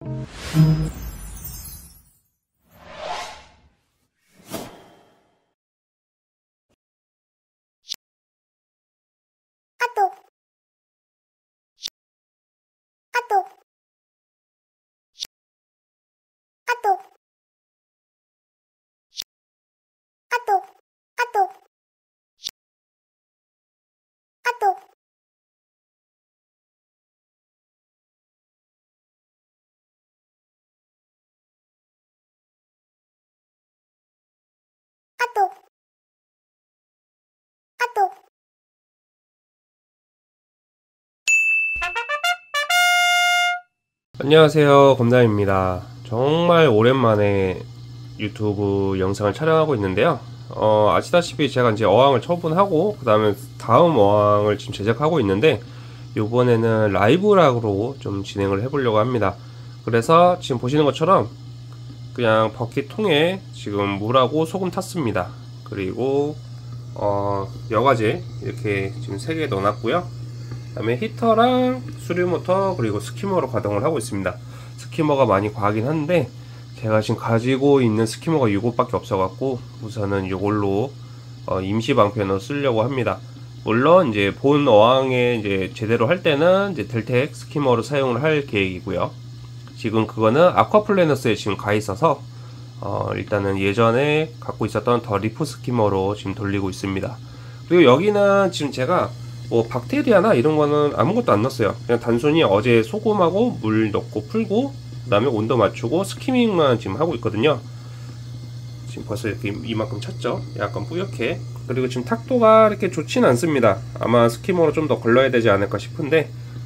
안녕하세요, 검담입니다. 정말 오랜만에 유튜브 영상을 촬영하고 있는데요. 아시다시피 제가 이제 어항을 처분하고 그 다음에 다음 어항을 지금 제작하고 있는데, 요번에는 라이브락으로 좀 진행을 해보려고 합니다. 그래서 지금 보시는 것처럼 그냥 버킷 통에 지금 물하고 소금 탔습니다. 그리고 여과제 이렇게 지금 3개 넣어놨고요. 그 다음에 히터랑 수류모터 그리고 스키머로 가동을 하고 있습니다. 스키머가 많이 과하긴 한데 제가 지금 가지고 있는 스키머가 이것밖에 없어 갖고 우선은 이걸로 임시 방편으로 쓰려고 합니다. 물론 이제 본 어항에 이제 제대로 할 때는 이제 델텍 스키머로 사용을 할 계획이고요. 지금 그거는 아쿠아플래너스에 지금 가 있어서 일단은 예전에 갖고 있었던 더 리프 스키머로 지금 돌리고 있습니다. 그리고 여기는 지금 제가 뭐 박테리아나 이런 거는 아무것도 안 넣었어요. 그냥 단순히 어제 소금하고 물 넣고 풀고 그 다음에 온도 맞추고 스키밍만 지금 하고 있거든요. 지금 벌써 이렇게 이만큼 찼죠. 약간 뿌옇게. 그리고 지금 탁도가 이렇게 좋진 않습니다. 아마 스키머로 좀 더 걸러야 되지 않을까 싶은데,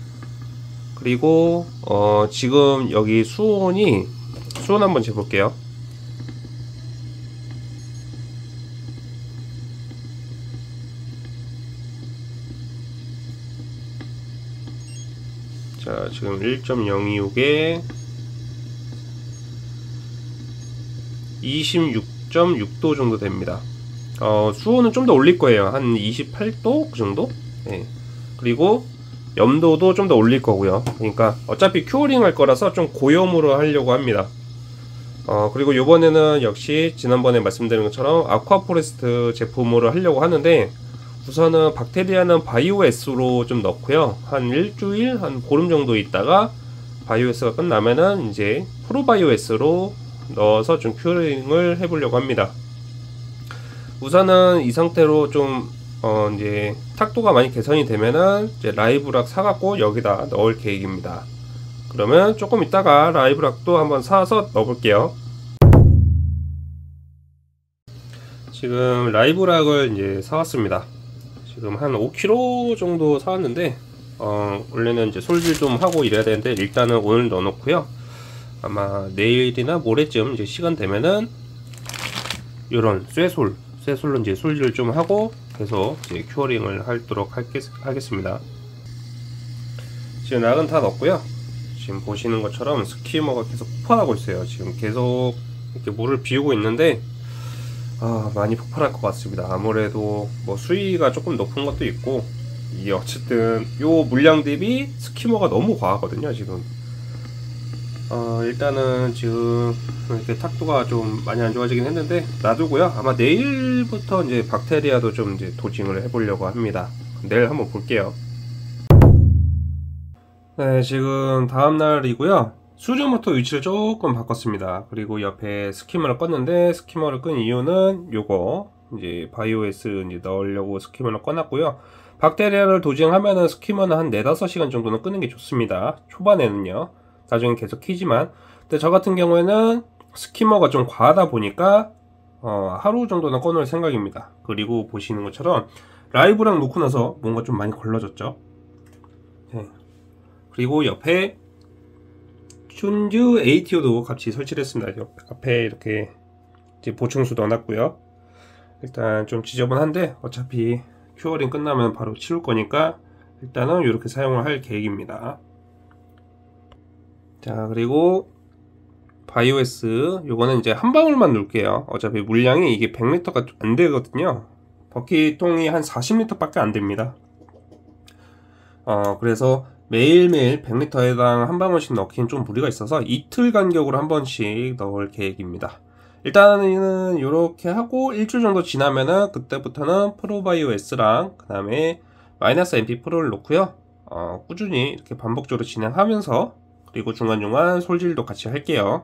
그리고 지금 여기 수온 한번 재볼게요. 자, 지금 1.026에 26.6도 정도 됩니다. 수온은 좀 더 올릴 거예요. 한 28도 그 정도? 네. 그리고 염도도 좀 더 올릴 거고요. 그러니까 어차피 큐어링 할 거라서 좀 고염으로 하려고 합니다. 그리고 이번에는 역시 지난번에 말씀드린 것처럼 아쿠아포레스트 제품으로 하려고 하는데, 우선은 박테리아는 바이오S로 좀 넣고요. 한 일주일, 한 보름 정도 있다가 바이오S가 끝나면은 이제 프로바이오S로 넣어서 좀 큐어링을 해보려고 합니다. 우선은 이 상태로 좀 이제 탁도가 많이 개선이 되면은 이제 라이브락 사갖고 여기다 넣을 계획입니다. 그러면 조금 있다가 라이브락도 한번 사서 넣어볼게요. 지금 라이브락을 이제 사왔습니다. 지금 한 5kg 정도 사왔는데 원래는 이제 솔질 좀 하고 이래야 되는데 일단은 오늘 넣어놓고요. 아마 내일이나 모레쯤 이제 시간 되면은 요런 쇠솔로 이제 솔질 좀 하고 계속 이제 큐어링을 하도록 하겠습니다. 지금 락은 다 넣었고요. 지금 보시는 것처럼 스키머가 계속 폭발하고 있어요. 지금 계속 이렇게 물을 비우고 있는데 많이 폭발할 것 같습니다. 아무래도 뭐 수위가 조금 높은 것도 있고, 이게 어쨌든 요 물량 대비 스키머가 너무 과하거든요. 지금 일단은 지금 이렇게 탁도가 좀 많이 안 좋아지긴 했는데 놔두고요. 아마 내일부터 이제 박테리아도 좀 이제 도징을 해보려고 합니다. 내일 한번 볼게요. 네, 지금 다음날이고요. 수류모터 위치를 조금 바꿨습니다. 그리고 옆에 스키머를 껐는데, 스키머를 끈 이유는 요거 이제 바이오S 이제 넣으려고 스키머를 꺼놨고요. 박테리아를 도징하면은 스키머는 한 4-5시간 정도는 끄는 게 좋습니다. 초반에는요. 나중엔 계속 키지만. 근데 저 같은 경우에는 스키머가 좀 과하다 보니까 하루 정도는 꺼놓을 생각입니다. 그리고 보시는 것처럼 라이브랑 놓고 나서 뭔가 좀 많이 걸러졌죠. 네. 그리고 옆에 춘즈 ATO도 같이 설치를 했습니다. 앞에 이렇게 이제 보충수 넣어놨고요. 일단 좀 지저분한데 어차피 큐어링 끝나면 바로 치울 거니까 일단은 이렇게 사용을 할 계획입니다. 자, 그리고 바이오S 요거는 이제 한 방울만 넣을게요. 어차피 물량이 이게 100L가 안 되거든요. 버킷통이 한 40L밖에 안 됩니다. 그래서 매일매일 100리터에 해당 한 방울씩 넣기는 좀 무리가 있어서 이틀 간격으로 한 번씩 넣을 계획입니다. 일단은 이렇게 하고 일주일 정도 지나면은 그때부터는 프로바이오 S랑 그 다음에 마이너스 MP 프로를 넣고요. 꾸준히 이렇게 반복적으로 진행하면서 그리고 중간중간 솔질도 같이 할게요.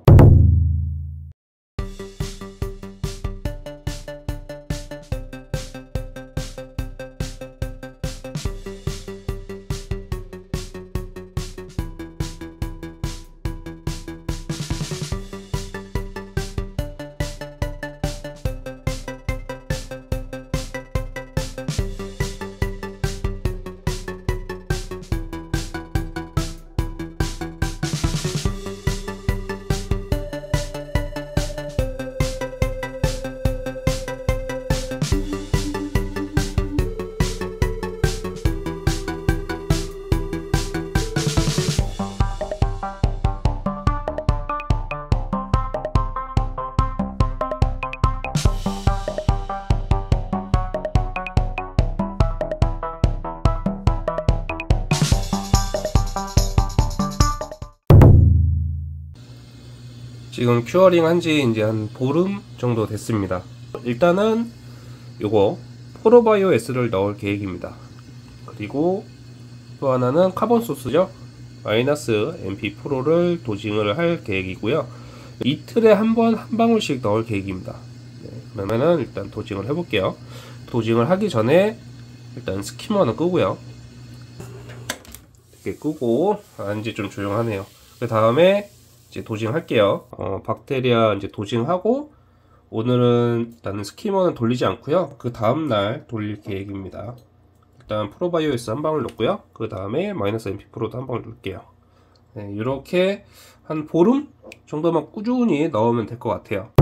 지금 큐어링 한지 이제 한 보름 정도 됐습니다. 일단은 요거 프로바이오 S를 넣을 계획입니다. 그리고 또 하나는 카본 소스죠. 마이너스 MP 프로를 도징을 할 계획이고요. 이틀에 한 번 한 방울씩 넣을 계획입니다. 그러면은 일단 도징을 해볼게요. 도징을 하기 전에 일단 스키머는 끄고요. 이렇게 끄고 이제 좀 조용하네요. 그 다음에 이제 도징할게요. 박테리아 이제 도징하고 오늘은 일단 스키머는 돌리지 않고요. 그 다음날 돌릴 계획입니다. 일단 프로바이오 S 한 방울 넣고요. 그 다음에 마이너스 MP 프로도 한 방울 넣을게요. 네, 이렇게 한 보름 정도만 꾸준히 넣으면 될 것 같아요.